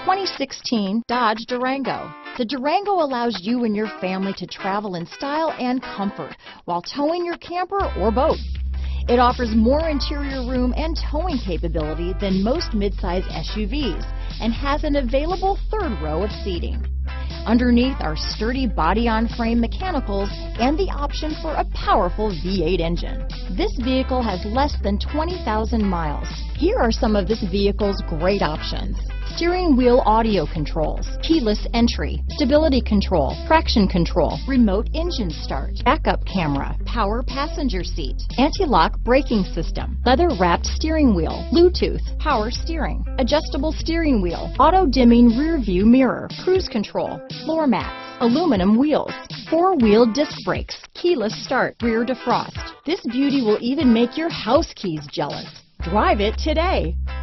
2016 Dodge Durango. The Durango allows you and your family to travel in style and comfort while towing your camper or boat. It offers more interior room and towing capability than most midsize SUVs and has an available third row of seating. Underneath are sturdy body-on-frame mechanicals and the option for a powerful V8 engine. This vehicle has less than 20,000 miles. Here are some of this vehicle's great options: steering wheel audio controls, keyless entry, stability control, traction control, remote engine start, backup camera, power passenger seat, anti-lock braking system, leather-wrapped steering wheel, Bluetooth, power steering, adjustable steering wheel, auto-dimming rear view mirror, cruise control, floor mats, aluminum wheels, four-wheel disc brakes, keyless start, rear defrost. This beauty will even make your house keys jealous. Drive it today.